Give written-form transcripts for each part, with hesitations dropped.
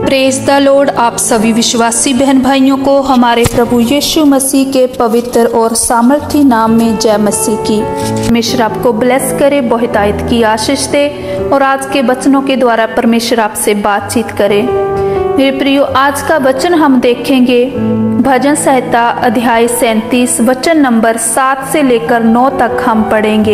Praise the Lord. आप सभी विश्वासी बहन भाइयों को हमारे प्रभु यीशु मसीह के पवित्र और सामर्थी नाम में जय मसीह की। परमेश्वर आपको ब्लेस करे, बहुतायत की आशीष दे और आज के वचनों के द्वारा परमेश्वर आपसे बातचीत करे। मेरे प्रियो, आज का वचन हम देखेंगे भजन संहिता अध्याय 37 वचन नंबर 7 से लेकर 9 तक हम पढ़ेंगे।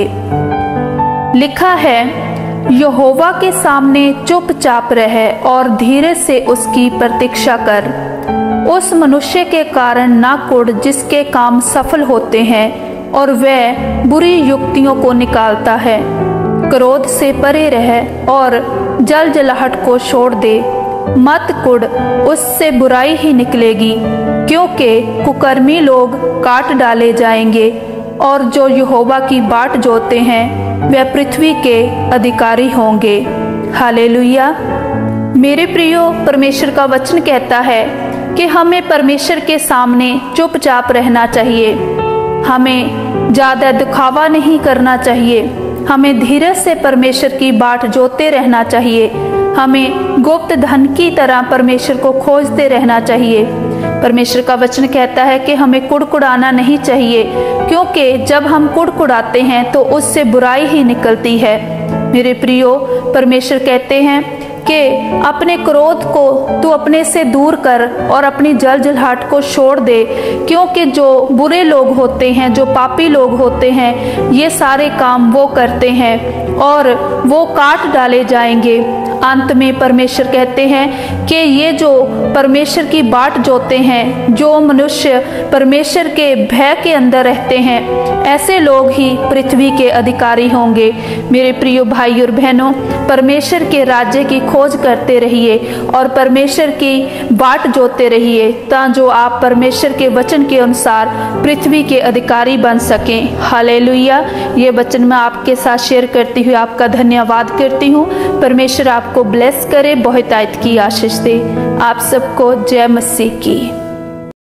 लिखा है, यहोवा के सामने चुपचाप रहे और धीरे से उसकी प्रतीक्षा कर। उस मनुष्य के कारण ना कुढ़ जिसके काम सफल होते हैं और वह बुरी युक्तियों को निकालता है। क्रोध से परे रहे और जलजलाहट को छोड़ दे। मत कुढ़, उससे बुराई ही निकलेगी, क्योंकि कुकर्मी लोग काट डाले जाएंगे और जो यहोवा की बाट जोते हैं वे पृथ्वी के अधिकारी होंगे। हालेलुया। मेरे प्रियो, परमेश्वर का वचन कहता है कि हमें परमेश्वर के सामने चुपचाप रहना चाहिए। हमें ज्यादा दिखावा नहीं करना चाहिए। हमें धीरे से परमेश्वर की बाट जोते रहना चाहिए। हमें गुप्त धन की तरह परमेश्वर को खोजते रहना चाहिए। परमेश्वर का वचन कहता है कि हमें कुड़कुड़ाना नहीं चाहिए, क्योंकि जब हम कुड़कुड़ाते हैं तो उससे बुराई ही निकलती है। मेरे प्रियो, परमेश्वर कहते हैं कि अपने क्रोध को तू अपने से दूर कर और अपनी जलजलाहट को छोड़ दे, क्योंकि जो बुरे लोग होते हैं, जो पापी लोग होते हैं, ये सारे काम वो करते हैं और वो काट डाले जाएंगे। अंत में परमेश्वर कहते हैं कि ये जो परमेश्वर की बाट जोते हैं, जो मनुष्य परमेश्वर के भय के अंदर रहते हैं, ऐसे लोग ही पृथ्वी के अधिकारी होंगे। मेरे प्रिय भाई और बहनों, परमेश्वर के राज्य की खोज करते रहिए और परमेश्वर की बाट जोते रहिए, ताकि आप परमेश्वर के वचन के अनुसार पृथ्वी के अधिकारी बन सकें। हालेलुया। ये वचन मैं आपके साथ शेयर करती हुई आपका धन्यवाद करती हूँ। परमेश्वर आपको ब्लेस करे, बहुतायत की आशीष दे। आप सबको जय मसीह की।